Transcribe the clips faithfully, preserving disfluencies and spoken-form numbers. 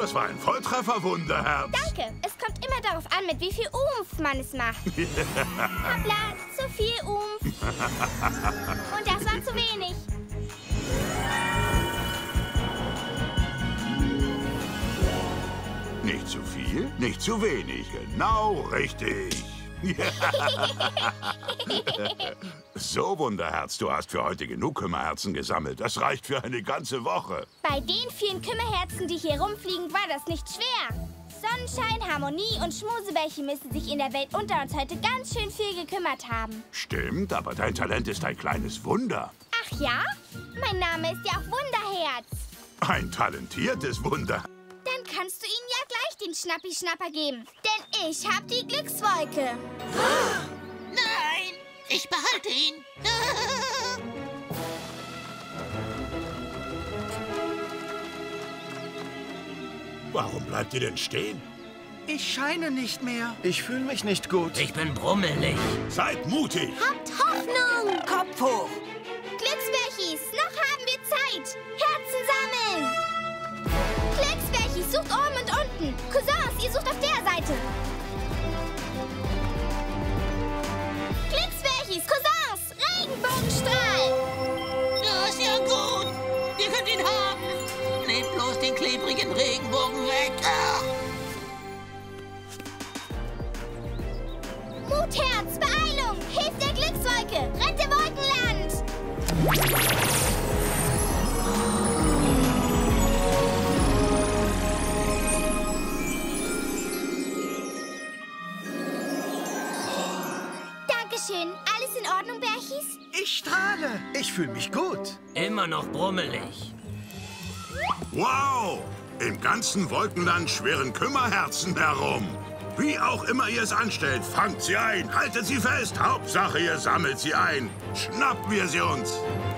Das war ein Volltreffer, Wunderherz. Danke. Es kommt immer darauf an, mit wie viel Umf man es macht. Hoppla, zu viel Umf. Und das war zu wenig. Nicht zu viel, nicht zu wenig. Genau richtig. So, Wunderherz, du hast für heute genug Kümmerherzen gesammelt. Das reicht für eine ganze Woche. Bei den vielen Kümmerherzen, die hier rumfliegen, war das nicht schwer. Sonnenschein, Harmonie und Schmusebärchen müssen sich in der Welt unter uns heute ganz schön viel gekümmert haben. Stimmt, aber dein Talent ist ein kleines Wunder. Ach ja? Mein Name ist ja auch Wunderherz. Ein talentiertes Wunder. Dann kannst du ihnen ja gleich den Schnappi-Schnapper geben. Denn ich hab die Glückswolke. Nein, ich behalte ihn. Warum bleibt ihr denn stehen? Ich scheine nicht mehr. Ich fühle mich nicht gut. Ich bin brummelig. Seid mutig. Habt Hoffnung. Kopf hoch. Glücksbärchis, noch haben wir Zeit. Herzen sammeln. Glücksbärchis, sucht oben und unten. Cousins, ihr sucht auf der Seite. Glücksbärchis, Cousins, Regenbogenstrahl. Das ist ja gut. Ihr könnt ihn haben. Nehmt bloß den klebrigen Regenbogen weg. Ach. Mutherz, Beeilung, hilf der Glückswolke, rette Wolkenland. Dankeschön. Alles in Ordnung, Bärchis? Ich strahle. Ich fühle mich gut. Immer noch brummelig. Wow! Im ganzen Wolkenland schwirren Kümmerherzen herum. Wie auch immer ihr es anstellt, fangt sie ein, haltet sie fest. Hauptsache, ihr sammelt sie ein. Schnappen wir sie uns.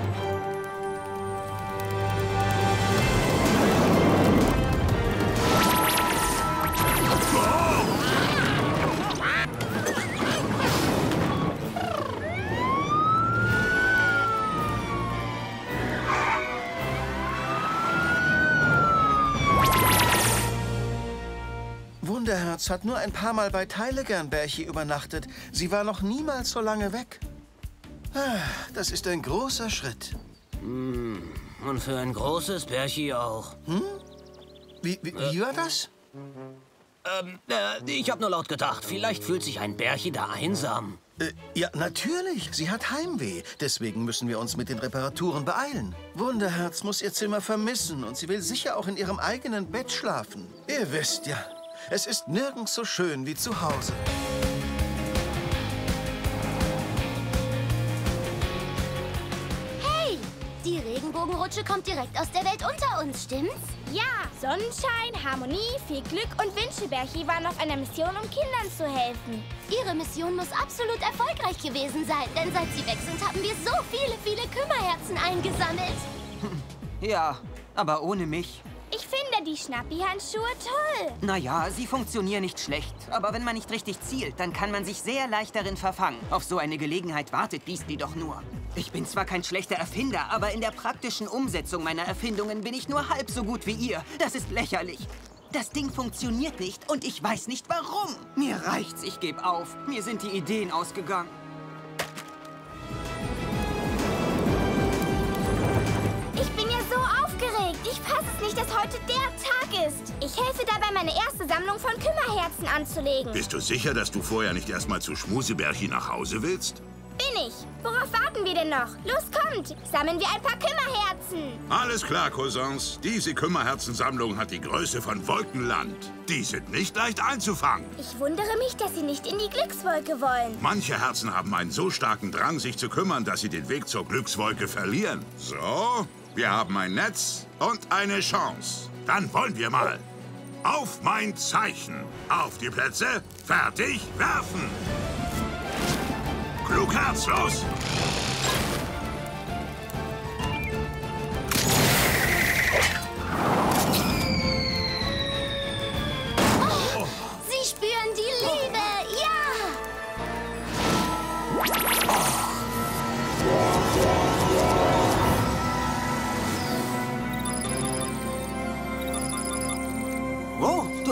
Wunderherz hat nur ein paar Mal bei Teilegern-Bärchi übernachtet. Sie war noch niemals so lange weg. Ah, das ist ein großer Schritt. Hm. Und für ein großes Bärchi auch. Hm? Wie, wie, äh, wie war das? Ähm, äh, ich hab nur laut gedacht, vielleicht fühlt sich ein Bärchi da einsam. Äh, ja, natürlich. Sie hat Heimweh. Deswegen müssen wir uns mit den Reparaturen beeilen. Wunderherz muss ihr Zimmer vermissen und sie will sicher auch in ihrem eigenen Bett schlafen. Ihr wisst ja, es ist nirgends so schön wie zu Hause. Hey, die Regenbogenrutsche kommt direkt aus der Welt unter uns, stimmt's? Ja, Sonnenschein, Harmonie, viel Glück und Wünschelbärchi waren auf einer Mission, um Kindern zu helfen. Ihre Mission muss absolut erfolgreich gewesen sein, denn seit sie weg sind, haben wir so viele, viele Kümmerherzen eingesammelt. Ja, aber ohne mich. Ich finde die Schnappi-Handschuhe toll. Naja, sie funktionieren nicht schlecht. Aber wenn man nicht richtig zielt, dann kann man sich sehr leicht darin verfangen. Auf so eine Gelegenheit wartet Beastly doch nur. Ich bin zwar kein schlechter Erfinder, aber in der praktischen Umsetzung meiner Erfindungen bin ich nur halb so gut wie ihr. Das ist lächerlich. Das Ding funktioniert nicht und ich weiß nicht warum. Mir reicht's, ich gebe auf. Mir sind die Ideen ausgegangen. Ich bin ja so aufgeregt. Ich fasse es nicht, dass heute der Tag ist. Ich helfe dabei, meine erste Sammlung von Kümmerherzen anzulegen. Bist du sicher, dass du vorher nicht erstmal zu Schmusebärchi nach Hause willst? Bin ich. Worauf warten wir denn noch? Los, kommt. Sammeln wir ein paar Kümmerherzen. Alles klar, Cousins. Diese Kümmerherzensammlung hat die Größe von Wolkenland. Die sind nicht leicht einzufangen. Ich wundere mich, dass Sie nicht in die Glückswolke wollen. Manche Herzen haben einen so starken Drang, sich zu kümmern, dass sie den Weg zur Glückswolke verlieren. So, wir haben ein Netz und eine Chance. Dann wollen wir mal. Auf mein Zeichen. Auf die Plätze. Fertig, werfen. Klugherz, los! Oh, Sie spüren die Liebe, ja!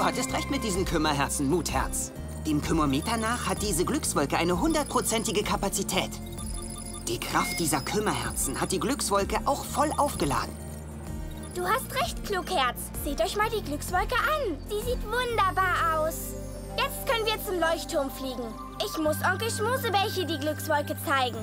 hattest recht mit diesen Kümmerherzen, Mutherz. Dem Kümmermeter nach hat diese Glückswolke eine hundertprozentige Kapazität. Die Kraft dieser Kümmerherzen hat die Glückswolke auch voll aufgeladen. Du hast recht, Klugherz. Seht euch mal die Glückswolke an. Sie sieht wunderbar aus. Jetzt können wir zum Leuchtturm fliegen. Ich muss Onkel Schmusebärchi die Glückswolke zeigen.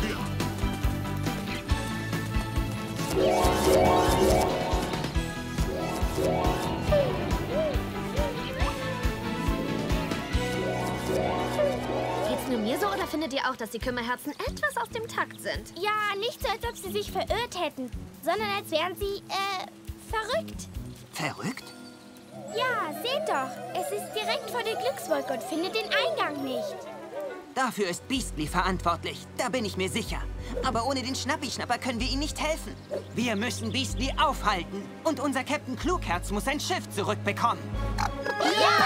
Geht's nur mir so oder findet ihr auch, dass die Kümmerherzen etwas aus dem Takt sind? Ja, nicht so, als ob sie sich verirrt hätten, sondern als wären sie, äh, verrückt. Verrückt? Ja, seht doch. Es ist direkt vor der Glückswolke und findet den Eingang nicht. Dafür ist Beastly verantwortlich, da bin ich mir sicher. Aber ohne den Schnappi-Schnapper können wir ihnen nicht helfen. Wir müssen Beastly aufhalten und unser Captain Klugherz muss sein Schiff zurückbekommen. Ja!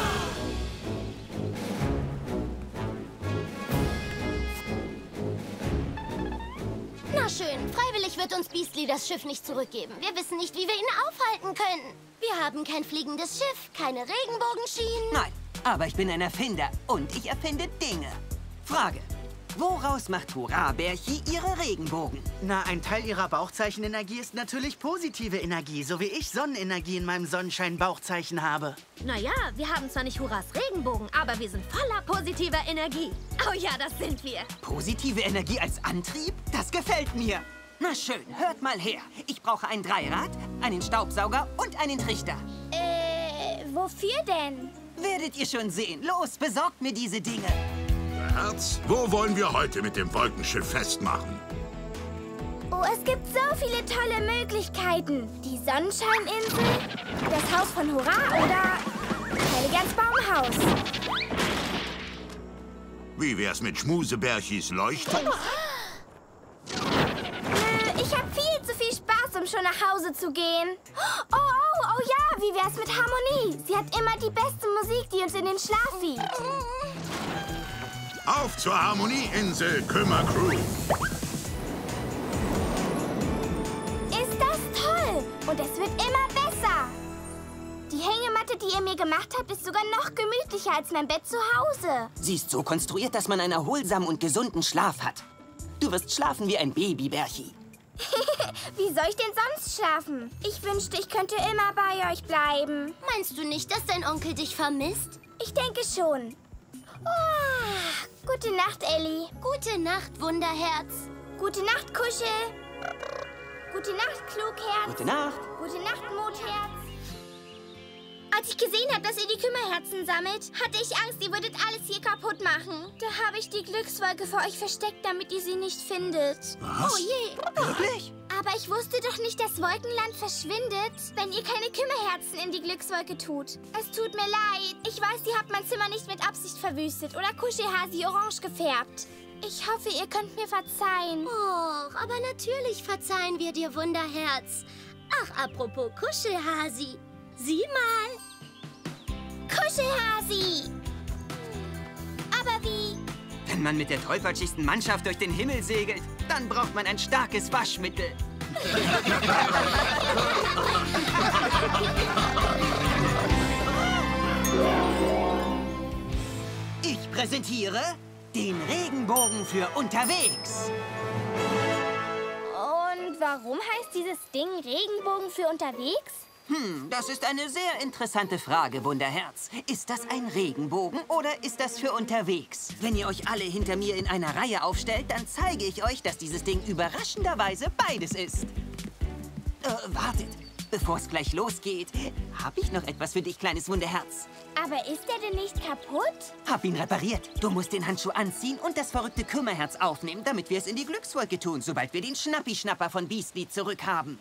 Na schön, freiwillig wird uns Beastly das Schiff nicht zurückgeben. Wir wissen nicht, wie wir ihn aufhalten können. Wir haben kein fliegendes Schiff, keine Regenbogenschienen. Nein, aber ich bin ein Erfinder und ich erfinde Dinge. Frage: Woraus macht Hurra-Bärchi ihre Regenbogen? Na, ein Teil ihrer Bauchzeichenenergie ist natürlich positive Energie, so wie ich Sonnenenergie in meinem Sonnenschein-Bauchzeichen habe. Naja, wir haben zwar nicht Hurras Regenbogen, aber wir sind voller positiver Energie. Oh ja, das sind wir. Positive Energie als Antrieb? Das gefällt mir. Na schön, hört mal her. Ich brauche ein Dreirad, einen Staubsauger und einen Trichter. Äh, wofür denn? Werdet ihr schon sehen. Los, besorgt mir diese Dinge. Herz, wo wollen wir heute mit dem Wolkenschiff festmachen? Oh, es gibt so viele tolle Möglichkeiten. Die Sonnenscheininsel, das Haus von Hurra oder Helligans Baumhaus. Wie wär's mit Schmusebärchis Leuchtturm? Ich habe viel zu viel Spaß, um schon nach Hause zu gehen. Oh, oh, oh ja, wie wär's mit Harmonie? Sie hat immer die beste Musik, die uns in den Schlaf wiegt. Auf zur Harmonieinsel, Kümmercrew! Ist das toll! Und es wird immer besser. Die Hängematte, die ihr mir gemacht habt, ist sogar noch gemütlicher als mein Bett zu Hause. Sie ist so konstruiert, dass man einen erholsamen und gesunden Schlaf hat. Du wirst schlafen wie ein Baby, Bärchi. Wie soll ich denn sonst schlafen? Ich wünschte, ich könnte immer bei euch bleiben. Meinst du nicht, dass dein Onkel dich vermisst? Ich denke schon. Oh, gute Nacht, Ellie. Gute Nacht, Wunderherz. Gute Nacht, Kuschel. Gute Nacht, Klugherz. Gute Nacht. Gute Nacht, Mutherz. Als ich gesehen habe, dass ihr die Kümmerherzen sammelt, hatte ich Angst, ihr würdet alles hier kaputt machen. Da habe ich die Glückswolke für euch versteckt, damit ihr sie nicht findet. Was? Oh je. Wirklich? Aber ich wusste doch nicht, dass Wolkenland verschwindet, wenn ihr keine Kümmerherzen in die Glückswolke tut. Es tut mir leid. Ich weiß, ihr habt mein Zimmer nicht mit Absicht verwüstet oder Kuschelhasi orange gefärbt. Ich hoffe, ihr könnt mir verzeihen. Och, aber natürlich verzeihen wir dir, Wunderherz. Ach, apropos Kuschelhasi. Sieh mal. Kuschelhasi! Aber wie? Wenn man mit der tollpatschigsten Mannschaft durch den Himmel segelt, dann braucht man ein starkes Waschmittel. Ich präsentiere den Regenbogen für unterwegs. Und warum heißt dieses Ding Regenbogen für unterwegs? Hm, das ist eine sehr interessante Frage, Wunderherz. Ist das ein Regenbogen oder ist das für unterwegs? Wenn ihr euch alle hinter mir in einer Reihe aufstellt, dann zeige ich euch, dass dieses Ding überraschenderweise beides ist. Äh, wartet. Bevor es gleich losgeht, habe ich noch etwas für dich, kleines Wunderherz. Aber ist er denn nicht kaputt? Hab ihn repariert. Du musst den Handschuh anziehen und das verrückte Kümmerherz aufnehmen, damit wir es in die Glückswolke tun, sobald wir den Schnappi-Schnapper von Beastly zurückhaben.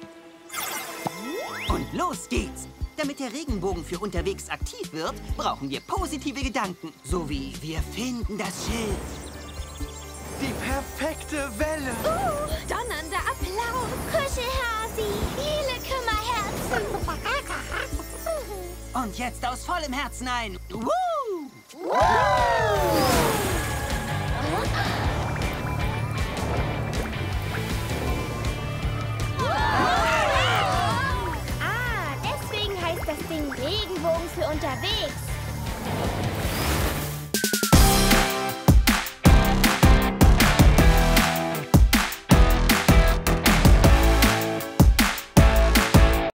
Und los geht's! Damit der Regenbogen für unterwegs aktiv wird, brauchen wir positive Gedanken. So wie wir finden das Schild. Die perfekte Welle. Uh, Donnernder Applaus. Kuschelhasi, viele Kümmerherzen. Und jetzt aus vollem Herzen ein Woo! Ah, deswegen heißt das das Ding Regenbogen für unterwegs.